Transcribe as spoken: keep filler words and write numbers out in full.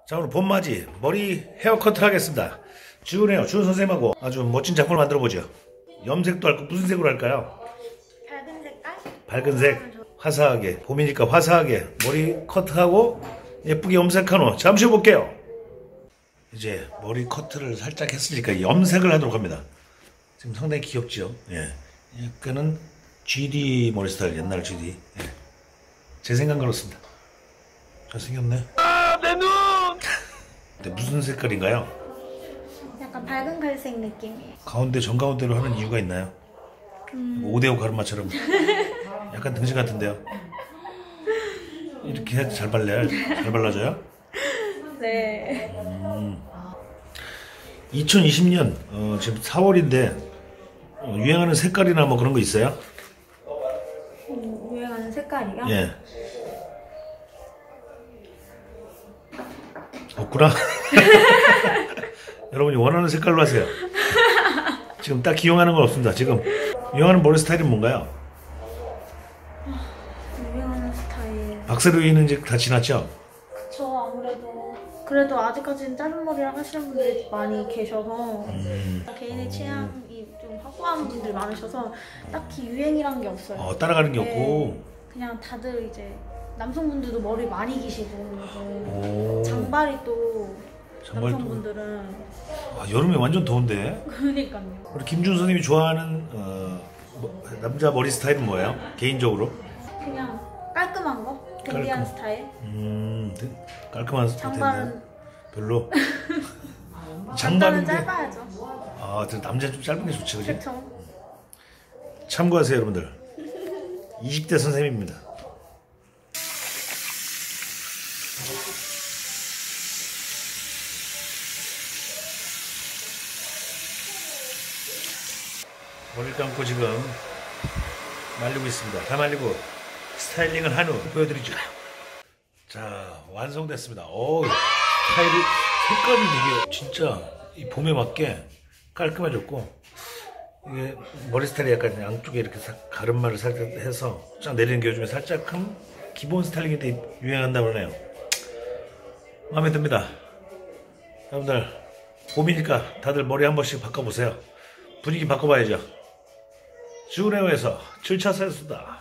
자, 오늘 봄맞이 머리 헤어커트를 하겠습니다. 주은해요. 주은 선생님하고 아주 멋진 작품을 만들어 보죠. 염색도 할 거 무슨 색으로 할까요? 밝은 색깔? 밝은 색. 화사하게. 봄이니까 화사하게 머리 커트하고 예쁘게 염색한 후 잠시 후 볼게요. 이제 머리 커트를 살짝 했으니까 염색을 하도록 합니다. 지금 상당히 귀엽죠? 예. 약간은 지디 머리 스타일, 옛날 지디. 예. 제 생각 그렇습니다. 잘생겼네. 아, 내 눈! 근데 무슨 색깔인가요? 약간 밝은 갈색 느낌이에요. 가운데 정가운데로 하는 이유가 있나요? 음... 오대오 가르마처럼 약간 등신 같은데요. 이렇게 해도 잘 발라요? 잘 발라져요? 네. 음. 이천이십 년 어, 지금 사월인데 어, 유행하는 색깔이나 뭐 그런 거 있어요? 음, 유행하는 색깔이요? 예. 없구나. 여러분이 원하는 색깔로 하세요. 지금 딱 기용하는 건 없습니다. 지금 유행하는 머리 스타일은 뭔가요? 유행하는 스타일. 박세로이는 이제 다 지났죠? 저 아무래도 그래도 아직까지는 짧은 머리를 하시는 분들이 많이 계셔서 음. 개인의 취향이 좀 확고한 분들이 많으셔서 딱히 유행이란 게 없어요. 어, 따라가는 게 네, 없고 그냥 다들 이제 남성분들도 머리 많이 기시고 오. 장발이 또 장발도. 남성분들은 아, 여름에 완전 더운데. 그러니까요. 우리 김준 선생님이 좋아하는 어, 뭐, 남자 머리 스타일은 뭐예요? 개인적으로? 그냥 깔끔한 거? 댄디한 깔끔. 스타일? 음, 깔끔한 스타일. 장발은 별로. 장발은 장발인데. 짧아야죠. 아, 남자 좀 짧은 게 좋지, 그지? 그쵸? 참고하세요, 여러분들. 이십 대 선생님입니다. 머리를 감고 지금 말리고 있습니다. 다 말리고 스타일링을 한 후 보여드리죠. 자, 완성됐습니다. 오, 스타일이 색깔이 되게 진짜 이 봄에 맞게 깔끔해졌고, 이게 머리 스타일이 약간 양쪽에 이렇게 싹 가르마를 살짝 해서 쫙 내리는 게 요즘에 살짝 한 기본 스타일링이 되게 유행한다고 하네요. 마음에 듭니다. 여러분들 봄이니까 다들 머리 한 번씩 바꿔보세요. 분위기 바꿔봐야죠. 주은혜에서 칠 차 센스다.